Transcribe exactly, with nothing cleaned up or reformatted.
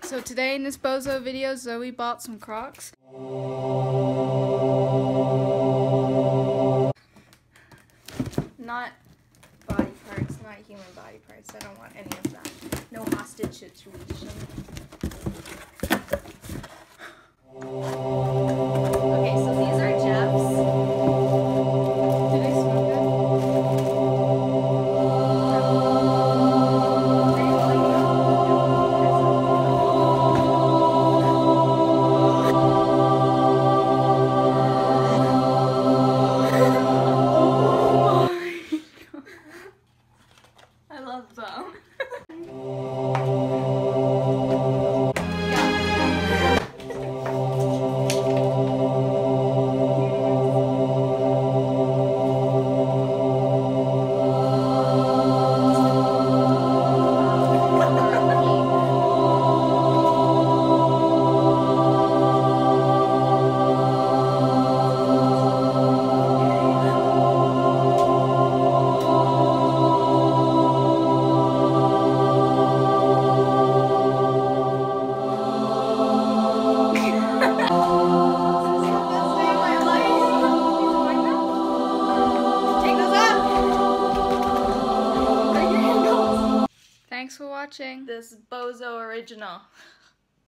So today in this bozo video, Zoe bought some Crocs. Not body parts, not human body parts. I don't want any of that. No hostage situation. Okay, so these are Jeff's. Do they smell good? I love them. Thanks for watching This bozo original.